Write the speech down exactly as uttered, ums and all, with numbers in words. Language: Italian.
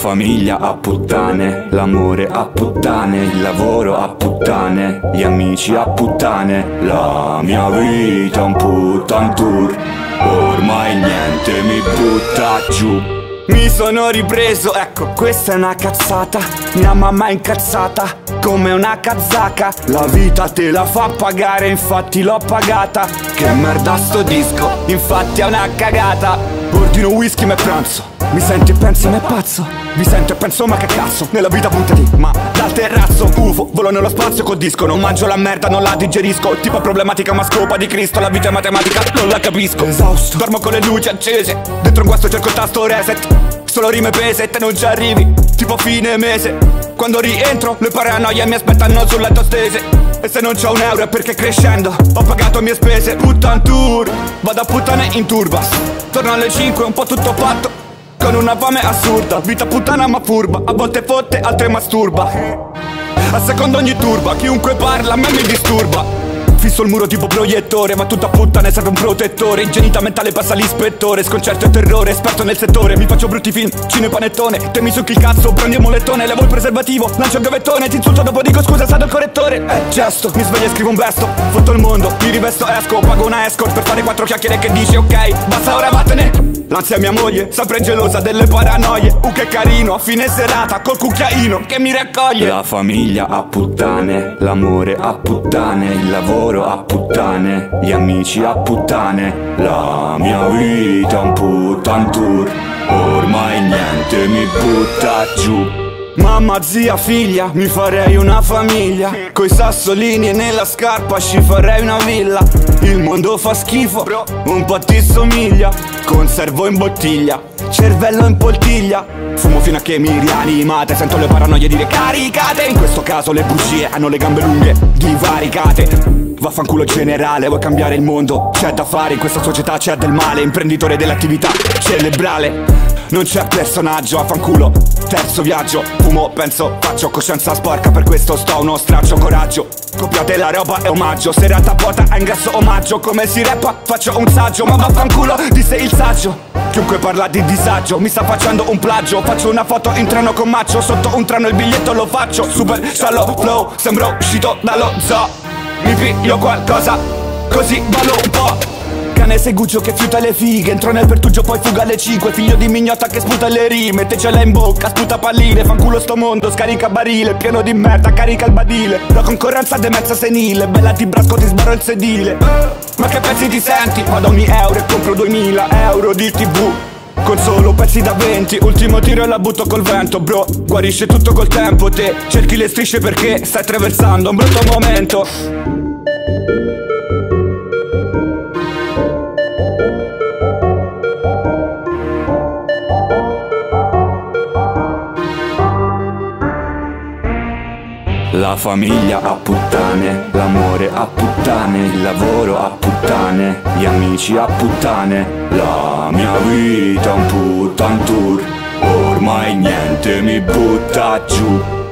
famiglia a puttane, l'amore a puttane, il lavoro a puttane, gli amici a puttane, la mia vita un puttan tour, ormai niente mi butta giù. Mi sono ripreso, ecco, questa è una cazzata, mia mamma è incazzata come una kazaka. La vita te la fa pagare, infatti l'ho pagata. Che merda sto disco, infatti è una cagata. Ordino whisky ma pranzo, mi sento e penso ma è pazzo. Vi sento e penso ma che cazzo, nella vita buttati, ma dal terrazzo U F O, volo nello spazio col disco. Non mangio la merda, non la digerisco. Tipo problematica ma scopa di Cristo. La vita è matematica, non la capisco. Esausto, dormo con le luci accese, dentro un guasto cerco il tasto reset. Solo rime pese e te non ci arrivi, tipo fine mese. Quando rientro le paranoie mi aspettano sul letto stese. E se non c'ho un euro è perché crescendo ho pagato mie spese. Puttan tour, vado a puttane in turbas. Torno alle cinque un po' tutto fatto, con una fame assurda. Vita puttana ma furba, a volte fotte, altre masturba. A seconda ogni turba, chiunque parla a me mi disturba. Fisso il muro tipo proiettore, ma tutta puttana serve un protettore. Ingenuità mentale passa l'ispettore, sconcerto e terrore, esperto nel settore. Mi faccio brutti film, cine panettone. Te mi succhi il cazzo, prendi un molettone. Levo il preservativo, lancio il gavettone. Ti insulto dopo dico scusa, è stato il correttore. Eh, gesto, mi sveglio e scrivo un vesto. Fotto il mondo, mi rivesto, esco. Pago una escort per fare quattro chiacchiere che dici ok, basta ora vattene. L'ansia è mia moglie, sempre gelosa delle paranoie. Uh che carino, a fine serata col cucchiaino che mi raccoglie. La famiglia a puttane, l'amore a puttane, il lavoro a puttane, gli amici a puttane, la mia vita un puttan tour, ormai niente mi butta giù. Mamma, zia, figlia, mi farei una famiglia. Coi sassolini e nella scarpa ci farei una villa. Il mondo fa schifo, un po' ti somiglia. Conservo in bottiglia, cervello in poltiglia. Fumo fino a che mi rianimate, sento le paranoie dire caricate. In questo caso le bugie hanno le gambe lunghe, divaricate. Vaffanculo generale, vuoi cambiare il mondo? C'è da fare, in questa società c'è del male. Imprenditore dell'attività cerebrale, non c'è personaggio, affanculo, terzo viaggio. Fumo, penso, faccio coscienza sporca, per questo sto uno straccio, coraggio. Copiate la roba e omaggio, serata vuota a ingresso omaggio. Come si rappa? Faccio un saggio, ma vaffanculo, disse il saggio. Chiunque parla di disagio mi sta facendo un plagio. Faccio una foto in treno con Maccio, sotto un treno il biglietto lo faccio. Super shallow flow, sembro uscito dallo zoo. Mi piglio qualcosa, così ballo un po'. Cane seguccio che fiuta le fighe, entro nel pertugio poi fuga alle cinque. Figlio di mignotta che sputa le rime, te ce l'hai in bocca, sputa palline. Fanculo sto mondo, scarica barile, pieno di merda, carica il badile. La concorrenza demenza senile, bella ti brasco, ti sbarro il sedile. Ma che pezzi ti senti? Vado ogni euro e compro duemila euro di tv con solo pezzi da venti, ultimo tiro e la butto col vento. Bro, guarisce tutto col tempo, te cerchi le strisce perché stai attraversando un brutto momento. La famiglia a puttane, l'amore a puttane, il lavoro a puttane, gli amici a puttane, la mia vita un puttan tour, ormai niente mi butta giù.